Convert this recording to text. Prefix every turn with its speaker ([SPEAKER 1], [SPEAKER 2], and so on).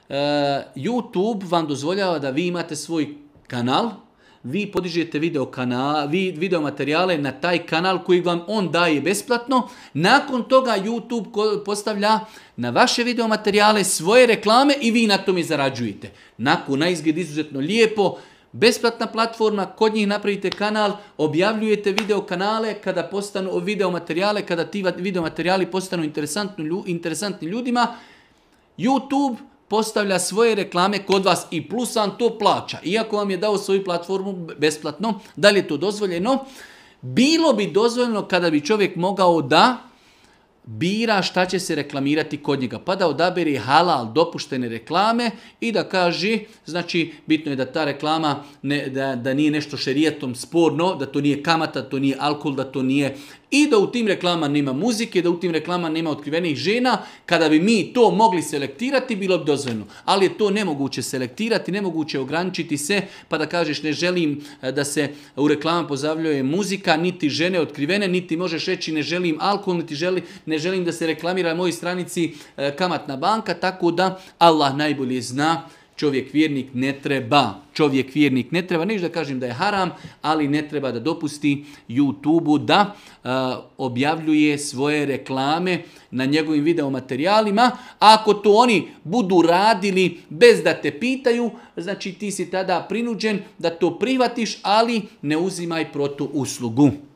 [SPEAKER 1] YouTube vam dozvoljava da vi imate svoj kanal, vi podižete video materijale na taj kanal koji vam on daje besplatno. Nakon toga YouTube postavlja na vaše video materijale svoje reklame i vi na tome zarađujete. Na izgled izuzetno lijepo, besplatna platforma, kod njih napravite kanal, objavljujete video kanale, kada postanu video materijale, kada ti video materijali postanu interesantni ljudima, YouTube postavlja svoje reklame kod vas i plus vam to plaća. Iako vam je dao svoju platformu besplatno, da li je to dozvoljeno? Bilo bi dozvoljeno kada bi čovjek mogao da bira šta će se reklamirati kod njega, pa da odabere halal dopuštene reklame i da kaže, znači bitno je da ta reklama da nije nešto šerijatom sporno, da to nije kamata, da to nije alkohol, da to nije, i da u tim reklamama nema muzike, da u tim reklamama nema otkrivenih žena. Kada bi mi to mogli selektirati, bilo bi dozvoljeno. Ali je to nemoguće selektirati, nemoguće ograničiti se, pa da kažeš ne želim da se u reklamama pozavljuje muzika, niti žene otkrivene, niti možeš reći ne želim alkohol, niti ne želim da se reklamira na mojoj stranici kamatna banka, tako da Allah najbolje zna. Čovjek vjernik ne treba, neću da kažem da je haram, ali ne treba da dopusti YouTube-u da objavljuje svoje reklame na njegovim video materijalima. Ako to oni budu radili bez da te pitaju, znači ti si tada prinuđen da to prihvatiš, ali ne uzimaj protuuslugu.